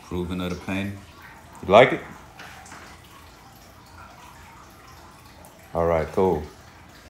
Approving of the painting? You like it? All right, cool.